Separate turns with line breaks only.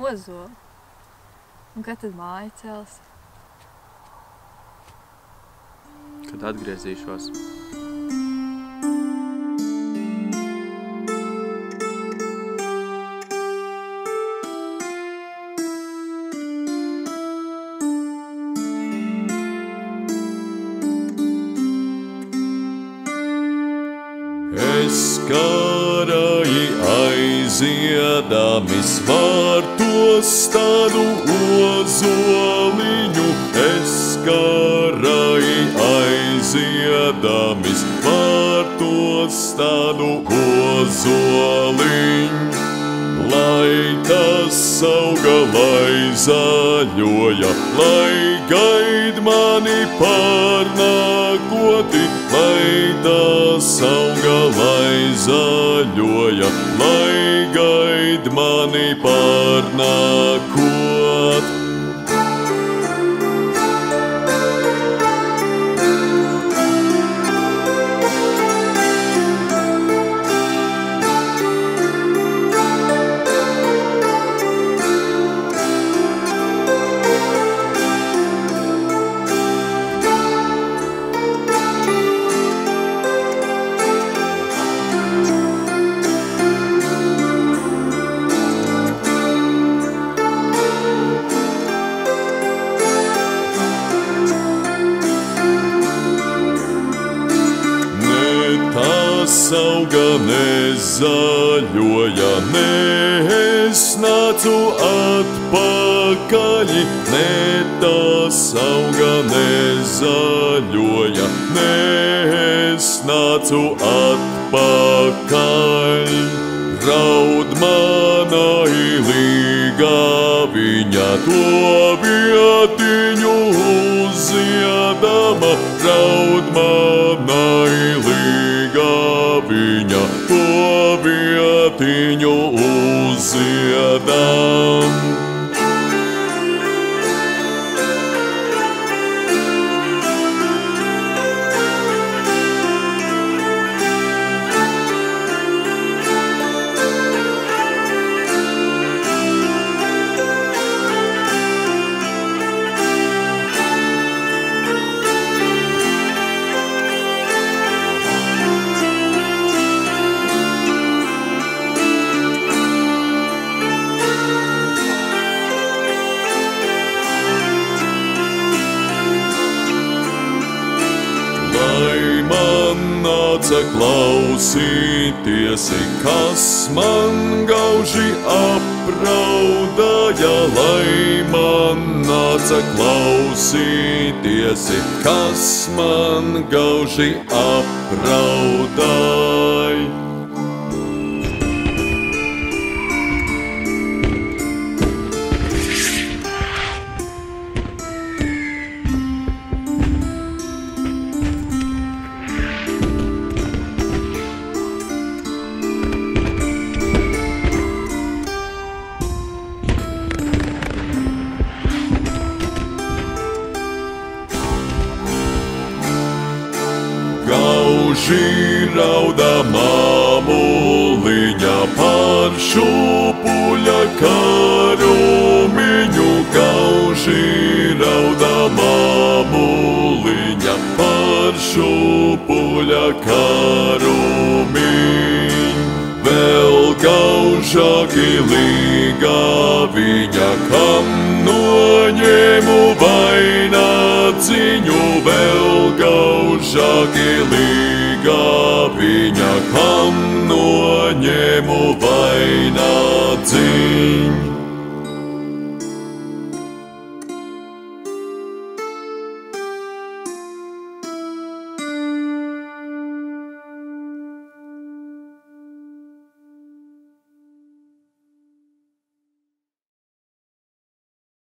Ozolu. Un kad tad māja cels?
Kad atgriezīšos.
Es karai aiziedami svārtos tādu ozoliņu, es karai aiziedami svārtos tādu ozoliņu. Lai tas auga, lai zaļoja, lai gaid mani pārnākoti, lai tas auga, lai zaļoja, lai gaid mani pārnākot. Auga nezaļoja, ne es nācu atpakaļ, ne tas auga nezaļoja, ne es nācu atpakaļ. Raud manai līgā viņa to vietiņu uzziedama, raud manai līgā viņa to vietiņu uzziedam. Klausīties, kas man gauži apraudāja, lai man nāca klausīties, kas man gauži apraudāja. Gauži rauda māmuliņa par šupuļa karumiņu, gauži rauda māmuliņa par šupuļa karumiņu. Vēl gaužāki līgā viņa, kam noņēmu vainagdziņu, vēl gaužāki līgā viņa, kam noņēmu vainagdziņu.